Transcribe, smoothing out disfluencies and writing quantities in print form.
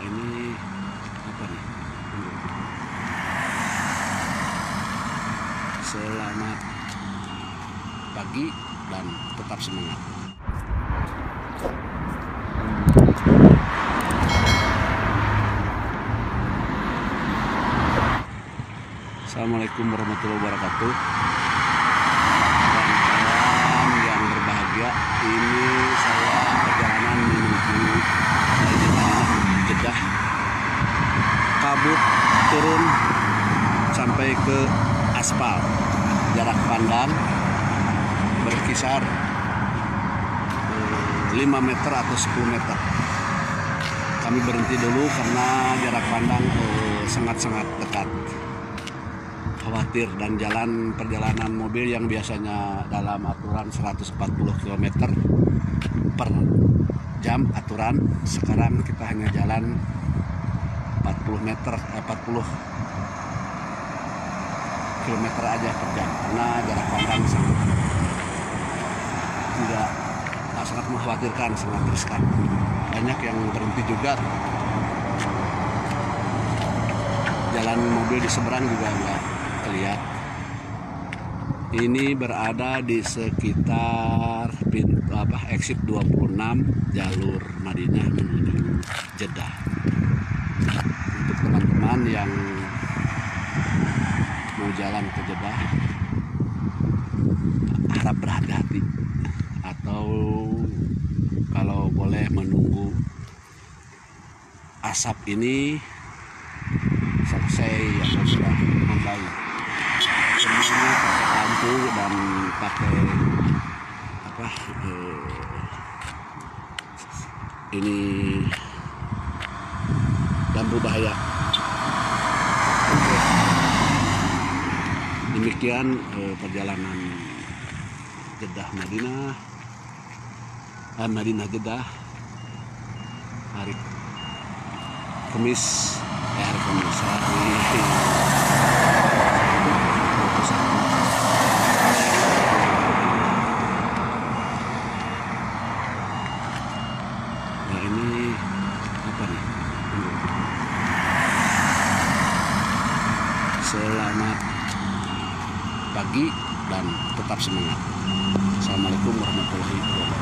ini apa nih? Selamat pagi dan tetap semangat. Assalamualaikum warahmatullahi wabarakatuh. Kawan-kawan yang berbahagia, ini saya perjalanan menuju Jeddah. Kabut turun sampai ke aspal. Jarak pandang berkisar 5 meter atau 10 meter. Kami berhenti dulu karena jarak pandang sangat-sangat dekat. Khawatir, dan perjalanan mobil yang biasanya dalam aturan 140 km per jam aturan, sekarang kita hanya jalan 40 km aja per jam karena jarak pandang sangat mengkhawatirkan, sangat riskan. Banyak yang berhenti juga. Jalan mobil di seberang juga nggak kelihatan. Ini berada di sekitar exit 26 jalur Madinah menuju Jeddah. Untuk teman-teman yang mau jalan ke Jeddah, harap berhati-hati, atau kalau boleh menunggu asap ini selesai atau sudah membaik. Semuanya pakai lampu dan pakai ini lampu bahaya. Demikian perjalanan Jeddah Madinah Jeddah hari Kamis. Nah, ini apa nih? Selamat pagi dan tetap semangat. Assalamualaikum warahmatullahi wabarakatuh.